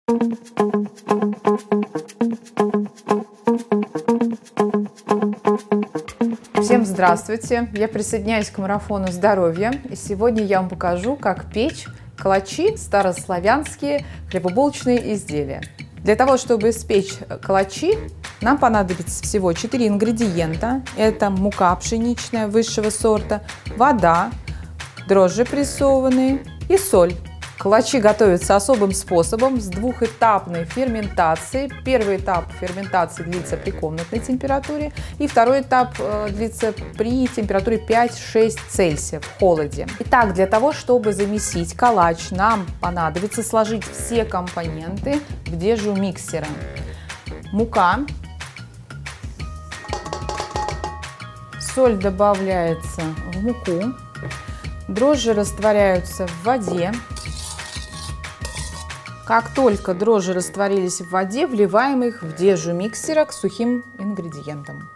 Всем здравствуйте! Я присоединяюсь к марафону здоровья, и сегодня я вам покажу, как печь калачи, старославянские хлебобулочные изделия. Для того, чтобы испечь калачи, нам понадобится всего 4 ингредиента. Это мука пшеничная высшего сорта, вода, дрожжи прессованные и соль. Калачи готовятся особым способом с двухэтапной ферментацией. Первый этап ферментации длится при комнатной температуре, и второй этап длится при температуре 5-6 Цельсия в холоде. Итак, для того, чтобы замесить калач, нам понадобится сложить все компоненты в дежу миксера. Мука, соль добавляется в муку, дрожжи растворяются в воде. Как только дрожжи растворились в воде, вливаем их в дежу миксера к сухим ингредиентам.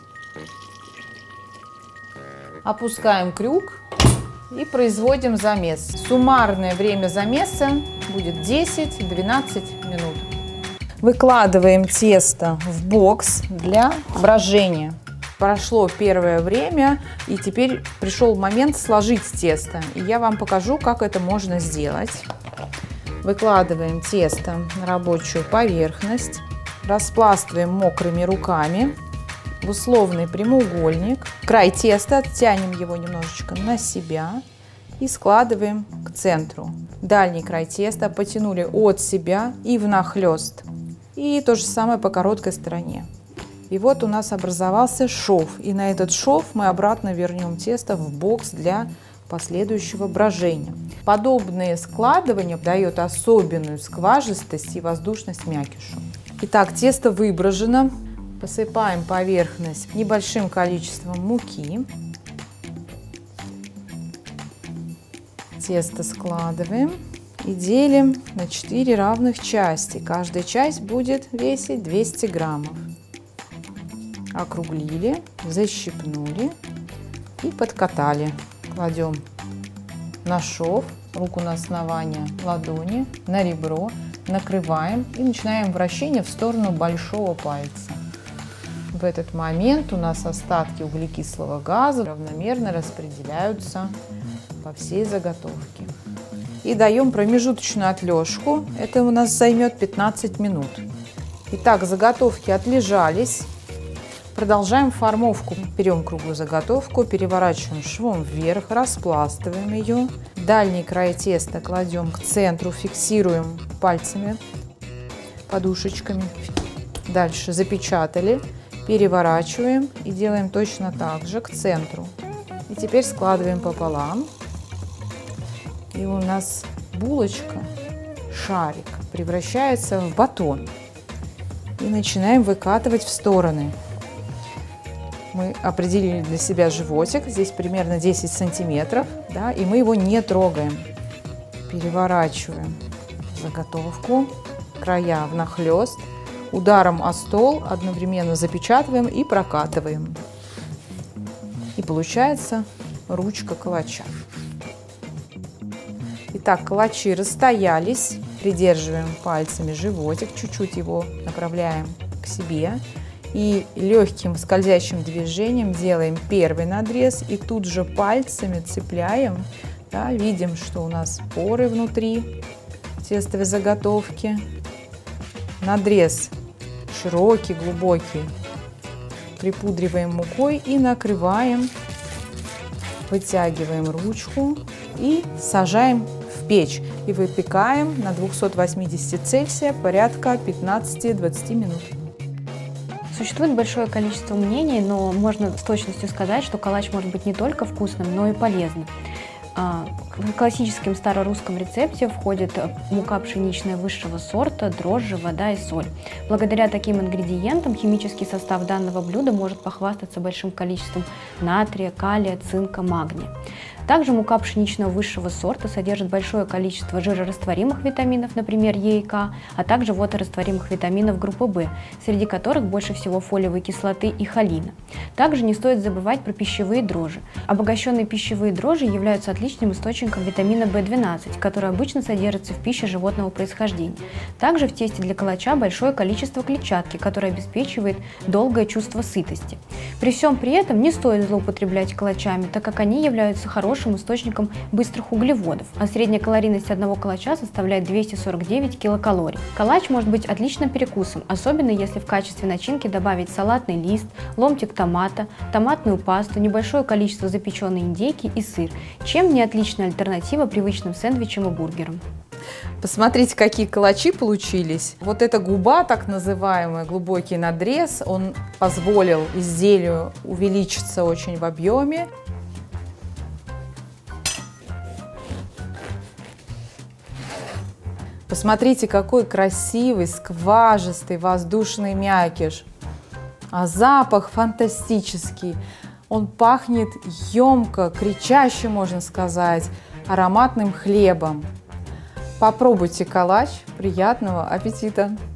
Опускаем крюк и производим замес. Суммарное время замеса будет 10-12 минут. Выкладываем тесто в бокс для брожения. Прошло первое время, и теперь пришел момент сложить тесто. И я вам покажу, как это можно сделать. Выкладываем тесто на рабочую поверхность, распластываем мокрыми руками в условный прямоугольник. Край теста, оттянем его немножечко на себя и складываем к центру. Дальний край теста потянули от себя и внахлёст. И то же самое по короткой стороне. И вот у нас образовался шов. И на этот шов мы обратно вернем тесто в бокс для последующего брожения. Подобное складывание дает особенную скважистость и воздушность мякишу. Итак, тесто выброжено. Посыпаем поверхность небольшим количеством муки. Тесто складываем и делим на 4 равных части. Каждая часть будет весить 200 граммов. Округлили, защипнули и подкатали. Кладем на шов, руку на основание ладони, на ребро, накрываем и начинаем вращение в сторону большого пальца. В этот момент у нас остатки углекислого газа равномерно распределяются по всей заготовке. И даем промежуточную отлежку. Это у нас займет 15 минут. Итак, заготовки отлежались. Продолжаем формовку. Берем круглую заготовку, переворачиваем швом вверх, распластываем ее. Дальний край теста кладем к центру, фиксируем пальцами, подушечками. Дальше запечатали, переворачиваем и делаем точно так же к центру. И теперь складываем пополам. И у нас булочка, шарик, превращается в батон. И начинаем выкатывать в стороны. Мы определили для себя животик, здесь примерно 10 сантиметров, да, и мы его не трогаем. Переворачиваем заготовку, края внахлёст, ударом о стол одновременно запечатываем и прокатываем. И получается ручка калача. Итак, калачи расстоялись, придерживаем пальцами животик, чуть-чуть его направляем к себе. И легким скользящим движением делаем первый надрез и тут же пальцами цепляем. Да, видим, что у нас поры внутри тестовой заготовки. Надрез широкий, глубокий. Припудриваем мукой и накрываем. Вытягиваем ручку и сажаем в печь. И выпекаем на 280 Цельсия порядка 15-20 минут. Существует большое количество мнений, но можно с точностью сказать, что калач может быть не только вкусным, но и полезным. В классическом старорусском рецепте входит мука пшеничная высшего сорта, дрожжи, вода и соль. Благодаря таким ингредиентам химический состав данного блюда может похвастаться большим количеством натрия, калия, цинка, магния. Также мука пшеничного высшего сорта содержит большое количество жирорастворимых витаминов, например, Е и К, а также водорастворимых витаминов группы В, среди которых больше всего фолиевой кислоты и холина. Также не стоит забывать про пищевые дрожжи. Обогащенные пищевые дрожжи являются отличным источником витамина В12, который обычно содержится в пище животного происхождения. Также в тесте для калача большое количество клетчатки, которое обеспечивает долгое чувство сытости. При всем при этом не стоит злоупотреблять калачами, так как они являются хорошим источником быстрых углеводов, а средняя калорийность одного калача составляет 249 килокалорий. Калач может быть отличным перекусом, особенно если в качестве начинки добавить салатный лист, ломтик томата, томатную пасту, небольшое количество запеченной индейки и сыр, чем не отличная альтернатива привычным сэндвичам и бургерам. Посмотрите, какие калачи получились. Вот эта губа, так называемый глубокий надрез, он позволил изделию увеличиться очень в объеме. Посмотрите, какой красивый, скважистый, воздушный мякиш. А запах фантастический. Он пахнет емко, кричаще, можно сказать, ароматным хлебом. Попробуйте калач. Приятного аппетита!